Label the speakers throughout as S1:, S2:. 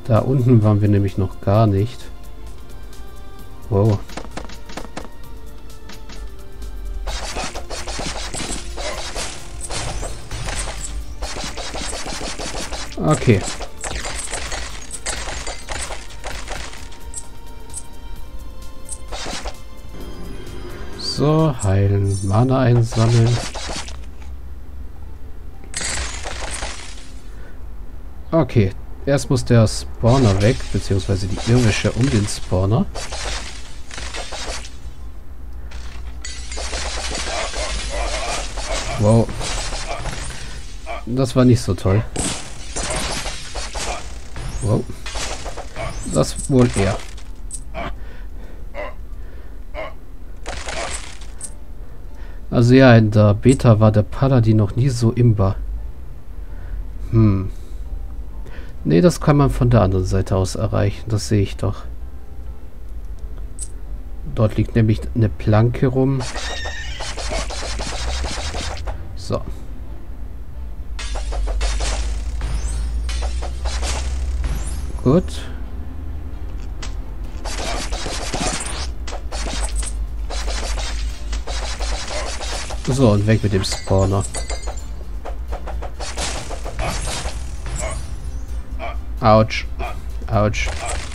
S1: Da unten waren wir nämlich noch gar nicht. Wow. Okay. So, heilen, Mana einsammeln. Okay, erst muss der Spawner weg, beziehungsweise die Irrwische um den Spawner. Wow. Das war nicht so toll. Wow. Das wohl eher. Also ja, in der Beta war der Paladin noch nie so imbar. Nee, das kann man von der anderen Seite aus erreichen. Das sehe ich doch. Dort liegt nämlich eine Planke rum. So. Gut. So, und weg mit dem Spawner. Autsch. Autsch.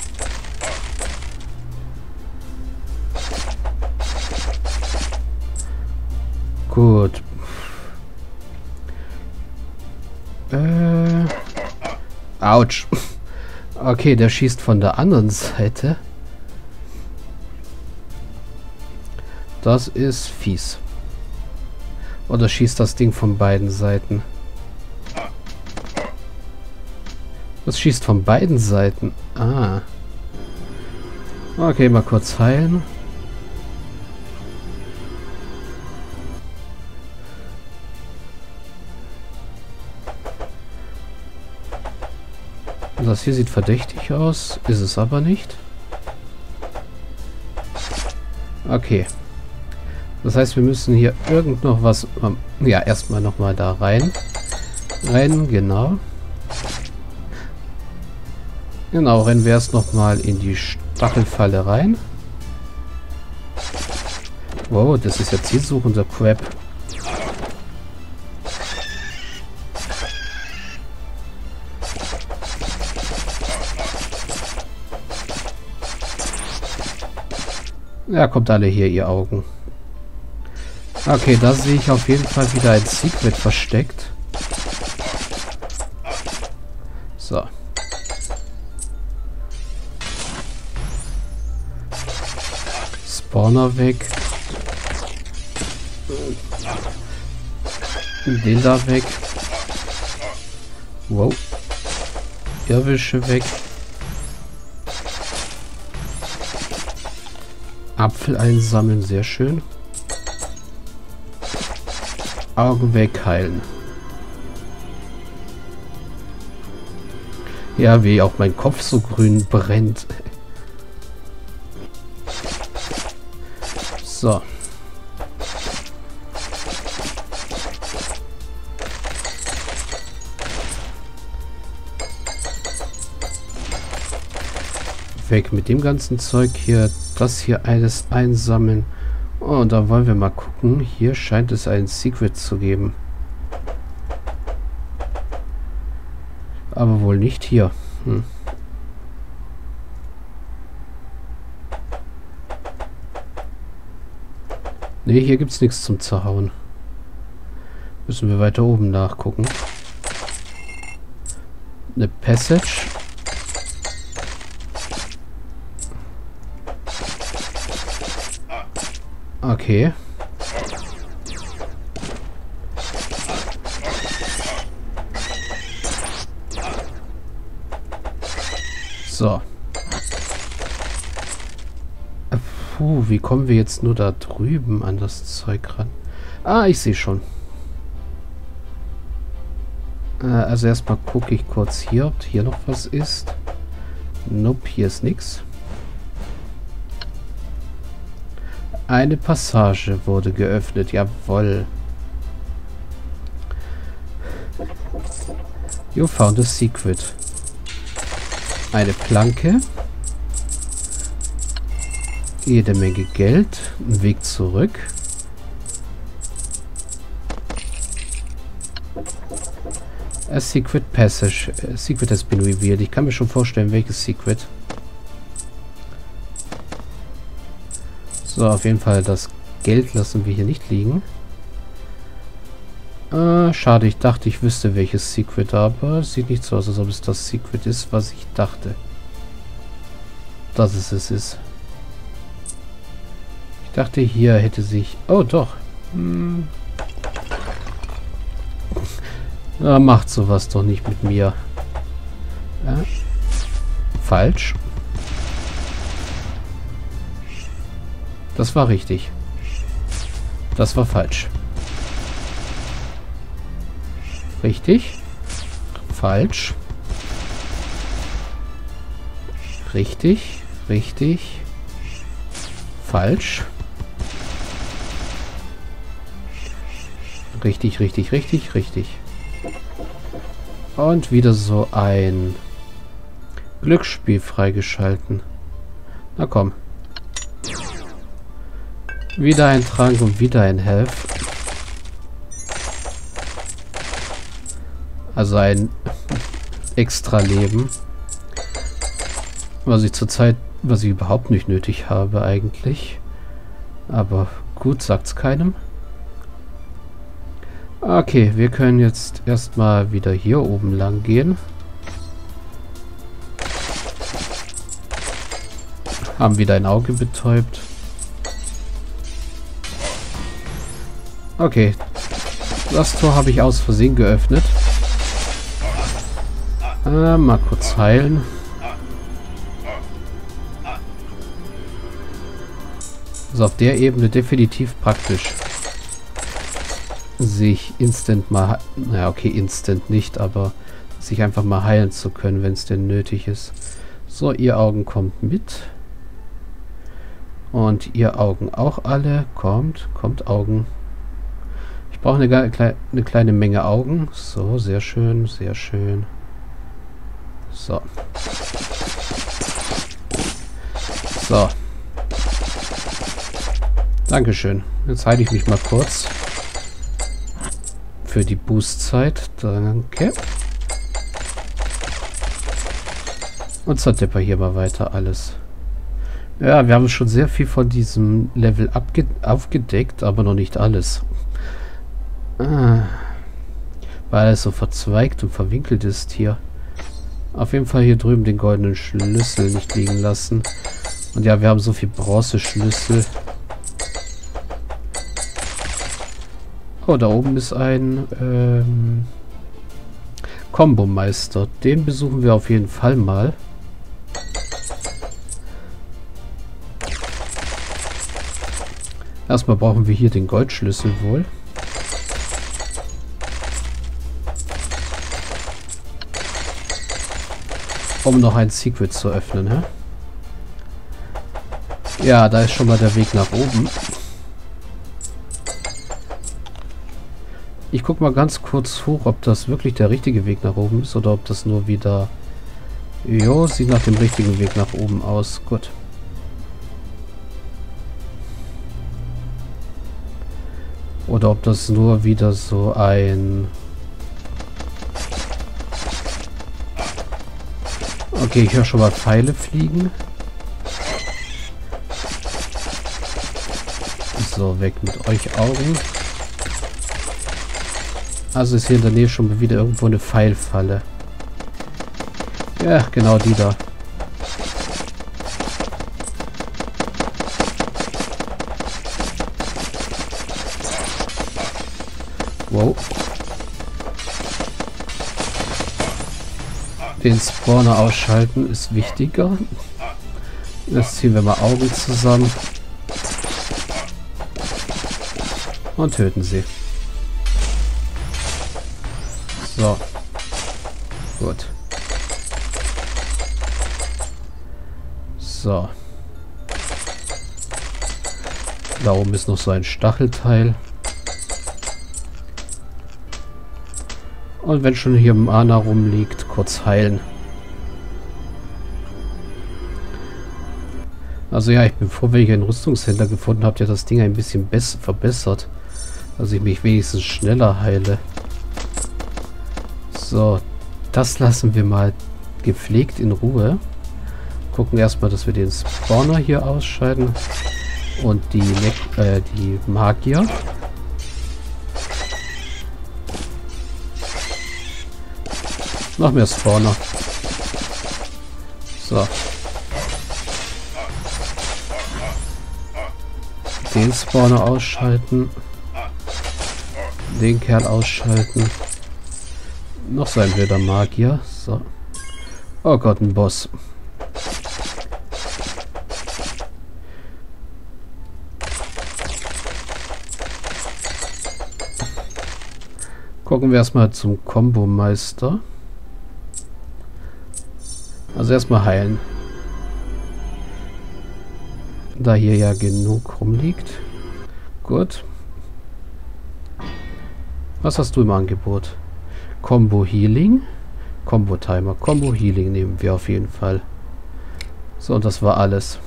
S1: Gut. Autsch. Okay, der schießt von der anderen Seite. Das ist fies. Oder schießt das Ding von beiden Seiten? Das schießt von beiden Seiten. Ah. Okay, mal kurz heilen. Das hier sieht verdächtig aus. Ist es aber nicht. Okay. Das heißt, wir müssen hier irgend noch was... ja, erstmal nochmal da rein. Rennen, genau. Genau, rennen wir erst nochmal in die Stachelfalle rein. Wow, das ist ja zielsuchender Crap. Ja, kommt alle hier, ihr Augen. Okay, da sehe ich auf jeden Fall wieder ein Secret versteckt. So. Spawner weg. Den da weg. Wow. Irrwische weg. Apfel einsammeln, sehr schön. Augen wegheilen. Ja, wie auch mein Kopf so grün brennt. So. Weg mit dem ganzen Zeug hier. Das hier alles einsammeln. Oh, und da wollen wir mal gucken. Hier scheint es ein Secret zu geben. Aber wohl nicht hier. Ne, hier gibt es nichts zum Zerhauen. Müssen wir weiter oben nachgucken. Eine Passage. Okay. So. Puh, wie kommen wir jetzt nur da drüben an das Zeug ran? Ah, ich sehe schon. Also erstmal gucke ich kurz hier, ob hier noch was ist. Nope, hier ist nichts. Eine Passage wurde geöffnet, jawohl. You found a secret. Eine Planke. Jede Menge Geld. Ein Weg zurück. A Secret Passage. A Secret has been revealed. Ich kann mir schon vorstellen, welches Secret. So, auf jeden Fall das Geld lassen wir hier nicht liegen. Schade, ich dachte, ich wüsste welches Secret, aber es sieht nicht so aus, als ob es das Secret ist, was ich dachte. Dass es ist. Ich dachte, hier hätte sich... Oh, doch. Macht sowas doch nicht mit mir. Falsch. Das war richtig. Das war falsch. Richtig. Falsch. Richtig. Richtig. Falsch. Richtig, richtig, richtig, richtig. Und wieder so ein Glücksspiel freigeschalten. Na komm. Wieder ein Trank und wieder ein Health. Also ein extra Leben. Was ich überhaupt nicht nötig habe eigentlich. Aber gut, sagt's keinem. Okay, wir können jetzt erstmal wieder hier oben lang gehen. Haben wieder ein Auge betäubt. Okay. Das Tor habe ich aus Versehen geöffnet. Mal kurz heilen. Also auf der Ebene definitiv praktisch. Sich instant mal... Naja, okay, instant nicht, aber sich einfach mal heilen zu können, wenn es denn nötig ist. So, ihr Augen kommt mit. Und ihr Augen auch alle. Kommt Augen. Ich brauche eine kleine Menge Augen. So, sehr schön, sehr schön. So. So. Dankeschön. Jetzt heile ich mich mal kurz. Für die Boost-Zeit. Danke. Und zerdeppern hier mal weiter alles. Ja, wir haben schon sehr viel von diesem Level aufgedeckt, aber noch nicht alles. Weil alles so verzweigt und verwinkelt ist hier. Auf jeden Fall hier drüben den goldenen Schlüssel nicht liegen lassen. Und ja, wir haben so viel Bronzeschlüssel. Oh, da oben ist ein Kombomeister. Den besuchen wir auf jeden Fall mal. Erstmal brauchen wir hier den Goldschlüssel wohl. Um noch ein Secret zu öffnen, hä? Ja, da ist schon mal der Weg nach oben. Ich guck mal ganz kurz hoch, ob das wirklich der richtige Weg nach oben ist oder ob das nur wieder... Jo, sieht nach dem richtigen Weg nach oben aus. Gut. Oder ob das nur wieder so ein... Okay, ich höre schon mal Pfeile fliegen. So, weg mit euch Augen. Also ist hier in der Nähe schon wieder irgendwo eine Pfeilfalle. Ja, genau die da. Wow. Den Spawner ausschalten ist wichtiger. Jetzt ziehen wir mal Augen zusammen. Und töten sie. So. Gut. So. Da oben ist noch so ein Stachelteil. Und wenn schon hier Mana rumliegt, kurz heilen. Also ja, ich bin froh, wenn ich einen Rüstungshändler gefunden habe, der das Ding ein bisschen verbessert. Dass ich mich wenigstens schneller heile. So, das lassen wir mal gepflegt in Ruhe. Gucken erstmal, dass wir den Spawner hier ausscheiden. Und die Magier. Noch mehr Spawner. So. Den Spawner ausschalten. Den Kerl ausschalten. Noch so ein wilder Magier. So. Oh Gott, ein Boss. Gucken wir erstmal zum Kombomeister. Also erstmal heilen. Da hier ja genug rumliegt. Gut. Was hast du im Angebot? Combo Healing. Combo Timer. Combo Healing nehmen wir auf jeden Fall. So, und das war alles.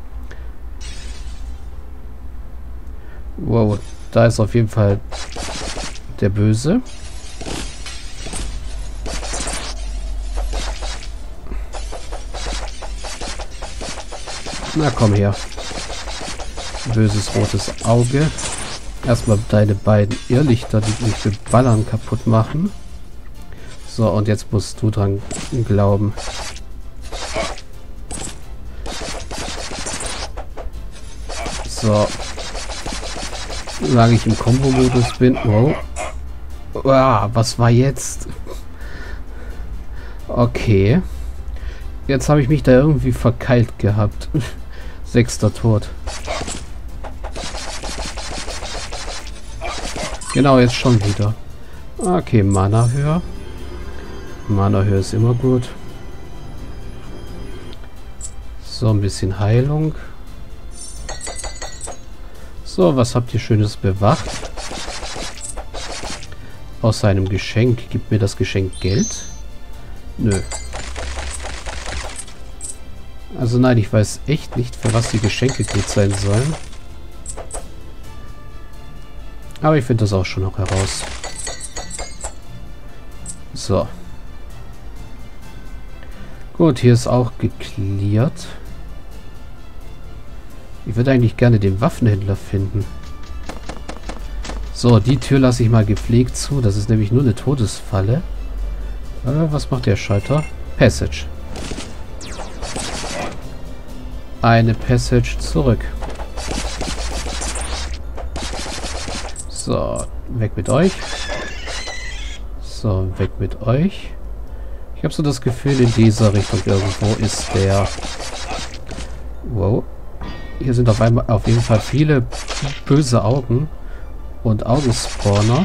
S1: Wow, da ist auf jeden Fall der Böse. Na komm her. Böses rotes Auge. Erstmal deine beiden Irrlichter, die mich mit Ballern kaputt machen. So, und jetzt musst du dran glauben. So. Solange ich im Kombo-Modus bin. Wow. Wow, was war jetzt? Okay. Jetzt habe ich mich da irgendwie verkeilt gehabt. 6. Tod. Genau, jetzt schon wieder. Okay, Mana höher. Mana höher ist immer gut. So, ein bisschen Heilung. So, was habt ihr Schönes bewacht? Aus seinem Geschenk. Gibt mir das Geschenk Geld? Nö. Also nein, ich weiß echt nicht, für was die Geschenke gut sein sollen. Aber ich finde das auch schon noch heraus. So. Gut, hier ist auch geklärt. Ich würde eigentlich gerne den Waffenhändler finden. So, die Tür lasse ich mal gepflegt zu. Das ist nämlich nur eine Todesfalle. Was macht der Schalter? Passage. Eine Passage zurück. So, weg mit euch. So, weg mit euch. Ich habe so das Gefühl, in dieser Richtung irgendwo ist der... Wow. Hier sind auf jeden Fall viele böse Augen und Augenspawner.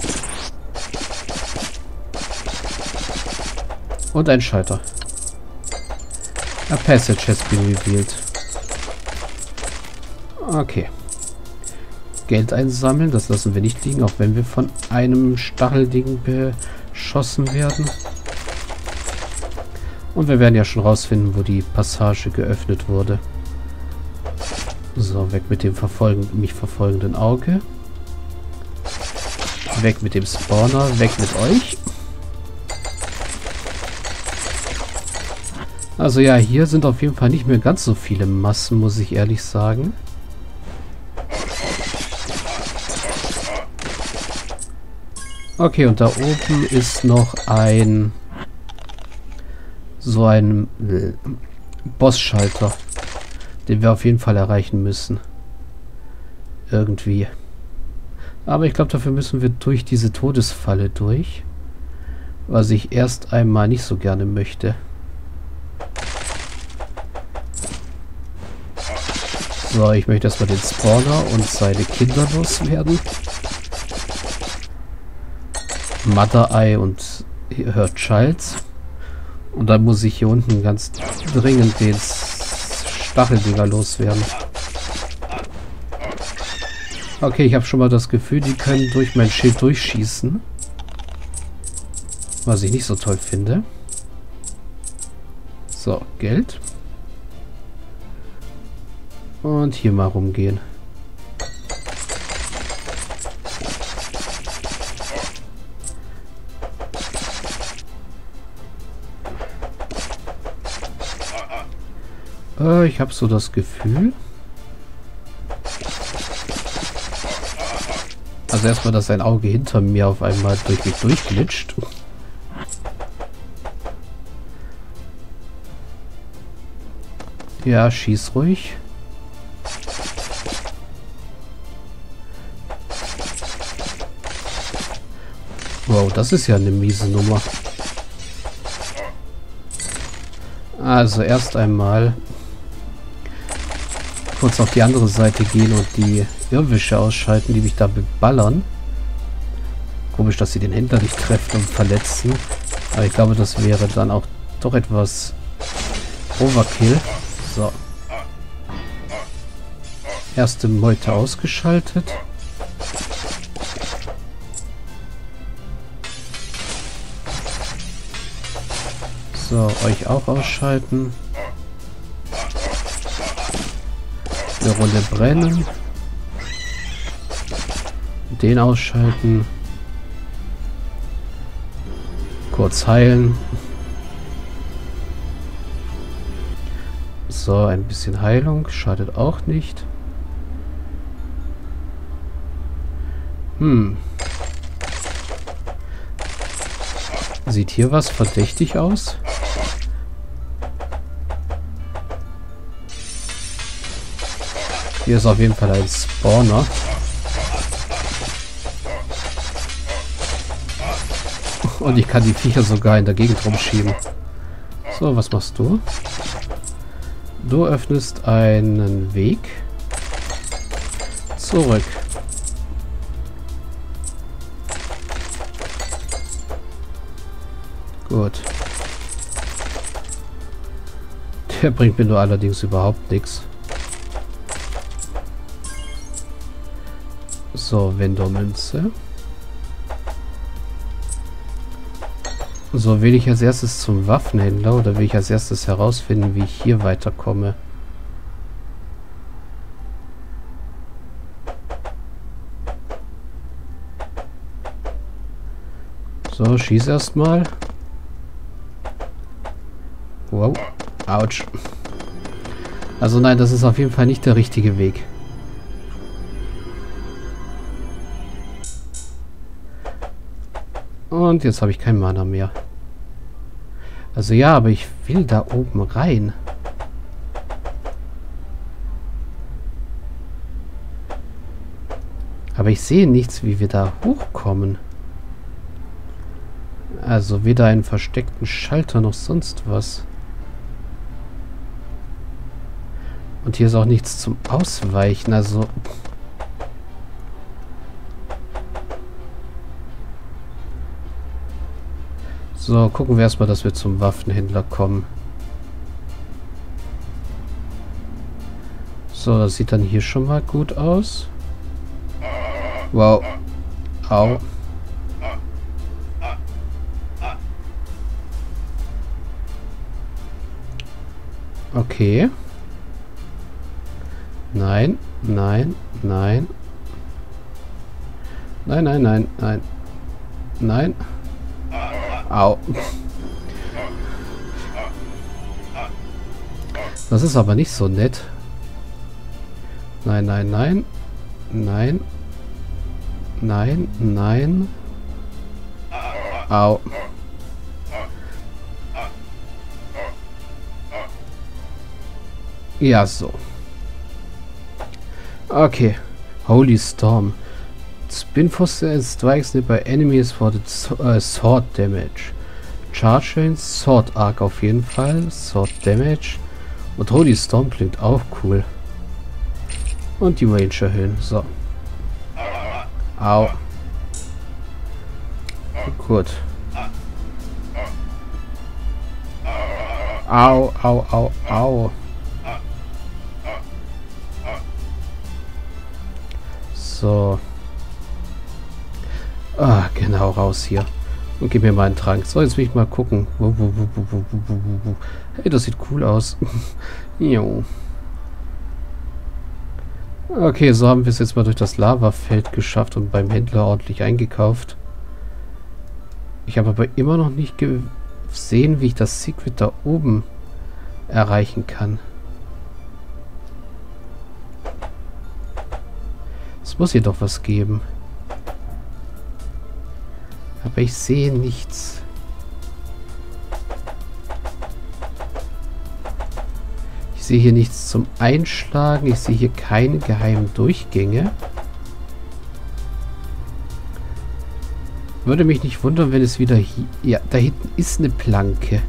S1: Und ein Schalter. A passage has been revealed. Okay. Geld einsammeln, das lassen wir nicht liegen, auch wenn wir von einem Stachelding beschossen werden. Und wir werden ja schon rausfinden, wo die Passage geöffnet wurde. So, weg mit dem mich verfolgenden Auge. Weg mit dem Spawner, weg mit euch. Also ja, hier sind auf jeden Fall nicht mehr ganz so viele Massen, muss ich ehrlich sagen. Okay, und da oben ist noch ein... so ein Bossschalter, den wir auf jeden Fall erreichen müssen. Irgendwie. Aber ich glaube, dafür müssen wir durch diese Todesfalle durch. Was ich erst einmal nicht so gerne möchte. So, ich möchte erstmal den Spawner und seine Kinder loswerden. Mother Eye und Her Child. Und dann muss ich hier unten ganz dringend den Stacheldinger loswerden. Okay, ich habe schon mal das Gefühl, die können durch mein Schild durchschießen. Was ich nicht so toll finde. So, Geld. Und hier mal rumgehen. Ich habe so das Gefühl. Also erstmal, dass ein Auge hinter mir auf einmal durch mich durchglitscht. Ja, schieß ruhig. Wow, das ist ja eine miese Nummer. Also erst einmal kurz auf die andere Seite gehen und die Irrwische ausschalten, die mich da beballern. Komisch, dass sie den Händler nicht treffen und verletzen. Aber ich glaube, das wäre dann auch doch etwas Overkill. So. Erste Meute ausgeschaltet. So, euch auch ausschalten. Eine Runde brennen. Den ausschalten. Kurz heilen. So, ein bisschen Heilung. Schadet auch nicht. Sieht hier was verdächtig aus? Hier ist auf jeden Fall ein Spawner. Und ich kann die Viecher sogar in der Gegend rumschieben. So, was machst du? Du öffnest einen Weg. Zurück. Gut. Der bringt mir nur allerdings überhaupt nichts. So, Vendor-Münze. So, will ich als erstes zum Waffenhändler oder will ich als erstes herausfinden, wie ich hier weiterkomme? So, schieß erstmal. Wow. Autsch. Also nein, das ist auf jeden Fall nicht der richtige Weg. Und jetzt habe ich kein Mana mehr. Also ja, aber ich will da oben rein. Aber ich sehe nichts, wie wir da hochkommen. Also weder einen versteckten Schalter noch sonst was. Und hier ist auch nichts zum Ausweichen, also... So, gucken wir erstmal, dass wir zum Waffenhändler kommen. So, das sieht dann hier schon mal gut aus. Wow. Au. Okay. Nein, nein, nein. Nein, nein, nein, nein. Nein. Au. Das ist aber nicht so nett. Nein, nein, nein. Nein. Nein, nein. Au. Ja, so. Okay. Holy Storm. Spin foster and strikes nearby enemies for the sword damage. Charge Chain, Sword Arc auf jeden Fall. Sword Damage. Und Holy Storm klingt auch cool. Und die Range erhöhen. So. Au. Gut. Au, au, au, au. So. Ah, genau, raus hier. Und gib mir mal einen Trank. So, jetzt will ich mal gucken. Hey, das sieht cool aus. Jo. Okay, so haben wir es jetzt mal durch das Lavafeld geschafft und beim Händler ordentlich eingekauft. Ich habe aber immer noch nicht gesehen, wie ich das Secret da oben erreichen kann. Es muss hier doch was geben. Aber ich sehe nichts. Ich sehe hier nichts zum Einschlagen. Ich sehe hier keine geheimen Durchgänge. Würde mich nicht wundern, wenn es wieder hier... Ja, da hinten ist eine Planke.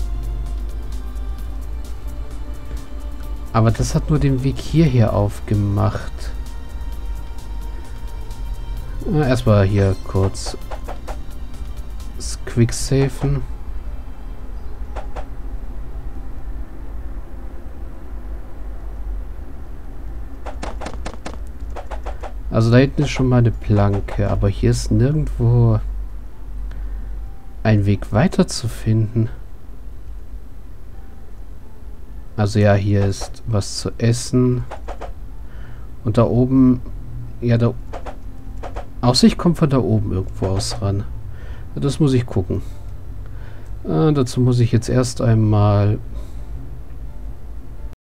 S1: Aber das hat nur den Weg hierher aufgemacht. Erstmal hier kurz das Quicksafen. Also da hinten ist schon mal eine Planke, aber hier ist nirgendwo ein Weg weiter zu finden. Also ja, hier ist was zu essen. Und da oben, ja, da Aussicht kommt von da oben irgendwo aus ran. Das muss ich gucken. Dazu muss ich jetzt erst einmal